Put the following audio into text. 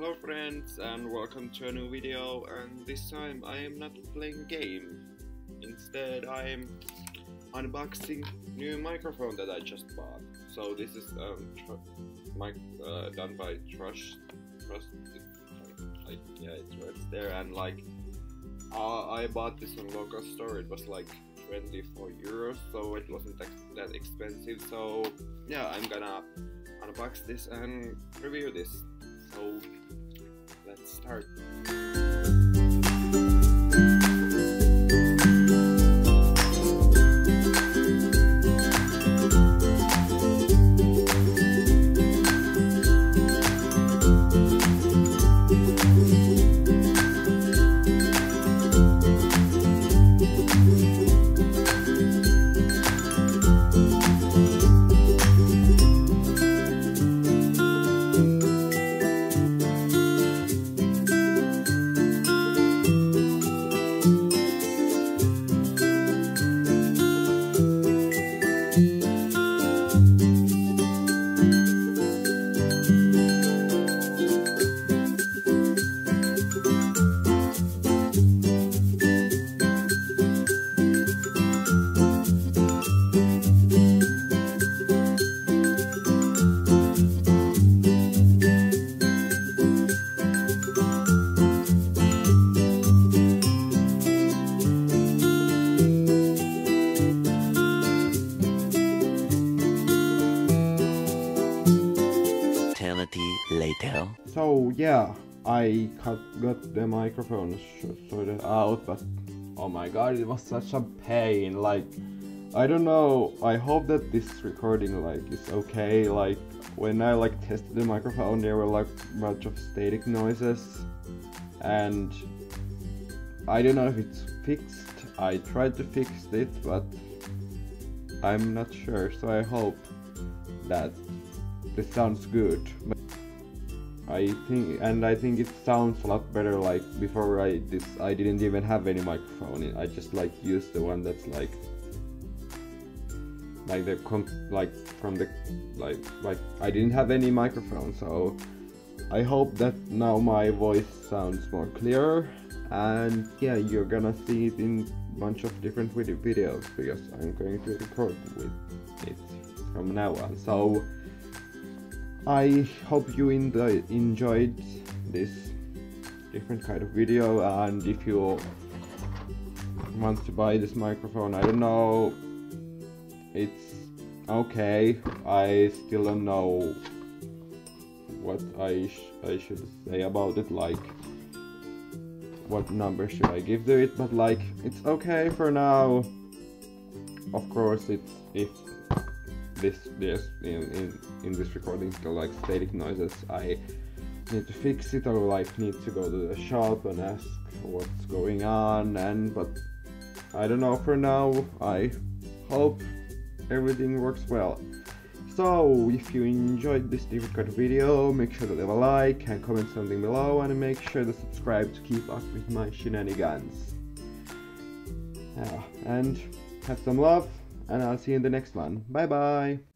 Hello friends and welcome to a new video, and this time I am not playing a game. Instead I am unboxing new microphone that I just bought. So this is done by Trust. Yeah, it's right there, and I bought this on local store. It was like 24 euros, so it wasn't that expensive. So yeah, I'm gonna unbox this and review this. So let's start. Later. So yeah, I got the microphone sorted out, but oh my god, it was such a pain. Like, I don't know, I hope that this recording is okay. Like, when I tested the microphone, there were a bunch of static noises, and I don't know if it's fixed. I tried to fix it, but I'm not sure, so I hope that this sounds good. I think it sounds a lot better. Like, before I didn't even have any microphone. I just used the one that's I didn't have any microphone. So I hope that now my voice sounds more clear, and yeah, you're gonna see it in a bunch of different videos, because I'm going to record with it from now on. So I hope you enjoyed this different kind of video, and if you want to buy this microphone, I don't know, it's okay. I still don't know what I should say about it, what number should I give to it, but it's okay for now. Of course, if there's in this recording still static noises, I need to fix it, or need to go to the shop and ask what's going on, but I don't know. For now, I hope everything works well. So if you enjoyed this different kind of video, make sure to leave a like and comment something below, and make sure to subscribe to keep up with my shenanigans. And have some love, and I'll see you in the next one. Bye bye.